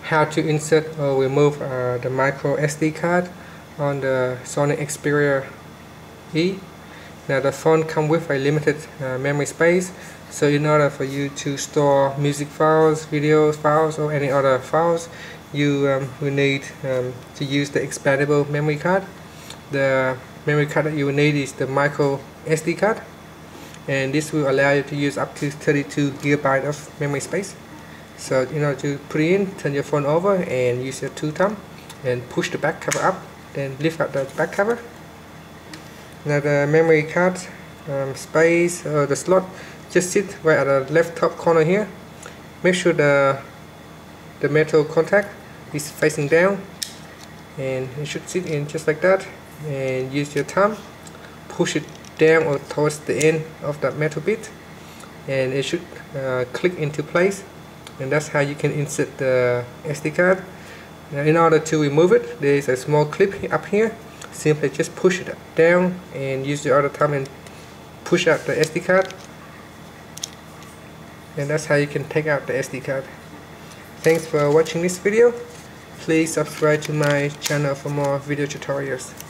how to insert or remove the micro SD card on the Sony Xperia E. Now the phone comes with a limited memory space, so in order for you to store music files, video files, or any other files, you will need to use the expandable memory card. The memory card that you will need is the micro SD card, and this will allow you to use up to 32 GB of memory space. So in order to put it in, turn your phone over and use your two thumbs and push the back cover up, then lift up the back cover. Now the memory card space, the slot just sit right at the left top corner here. Make sure the metal contact is facing down, and it should sit in just like that. And use your thumb, push it down or towards the end of that metal bit, and it should click into place. And that's how you can insert the SD card. Now in order to remove it, there is a small clip up here. Simply just push it down and use your other thumb and push out the SD card, and that's how you can take out the SD card. Thanks for watching this video. Please subscribe to my channel for more video tutorials.